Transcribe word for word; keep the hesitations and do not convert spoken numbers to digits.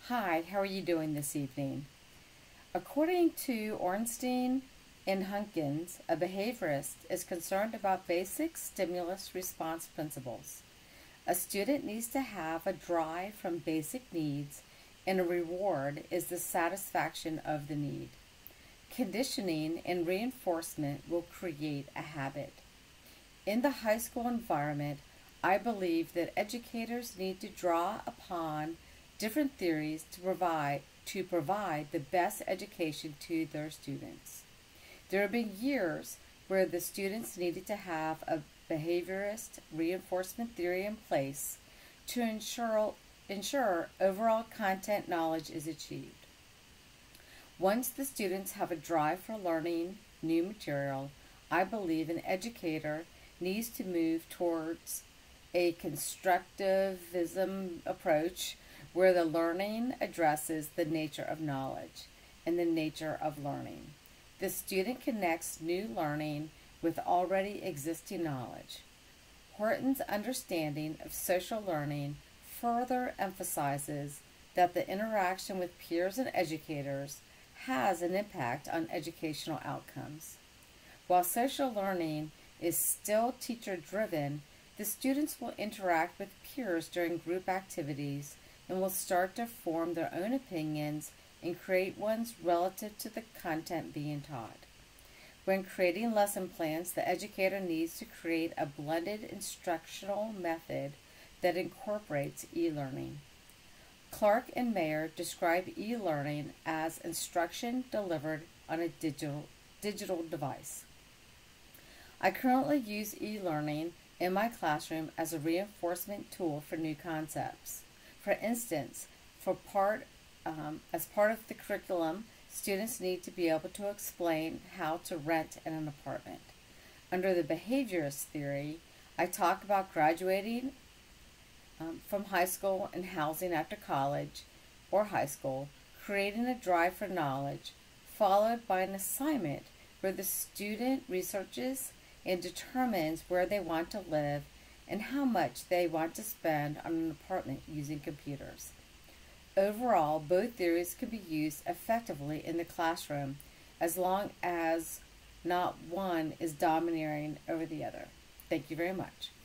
Hi, how are you doing this evening? According to Ornstein and Hunkins, a behaviorist is concerned about basic stimulus response principles. A student needs to have a drive from basic needs, and a reward is the satisfaction of the need. Conditioning and reinforcement will create a habit. In the high school environment, I believe that educators need to draw upon different theories to provide to provide the best education to their students. There have been years where the students needed to have a behaviorist reinforcement theory in place to ensure ensure overall content knowledge is achieved. Once the students have a drive for learning new material, I believe an educator needs to move towards a constructivism approach where the learning addresses the nature of knowledge and the nature of learning. The student connects new learning with already existing knowledge. Horton's understanding of social learning further emphasizes that the interaction with peers and educators has an impact on educational outcomes. While social learning is still teacher-driven, the students will interact with peers during group activities and will start to form their own opinions and create ones relative to the content being taught. When creating lesson plans, the educator needs to create a blended instructional method that incorporates e-learning. Clark and Mayer describe e-learning as instruction delivered on a digital, digital device. I currently use e-learning in my classroom as a reinforcement tool for new concepts. For instance, for part, um, as part of the curriculum, students need to be able to explain how to rent in an apartment. Under the behaviorist theory, I talk about graduating um, from high school and housing after college or high school, creating a drive for knowledge, followed by an assignment where the student researches and determines where they want to live and how much they want to spend on an apartment using computers. Overall, both theories can be used effectively in the classroom as long as not one is domineering over the other. Thank you very much.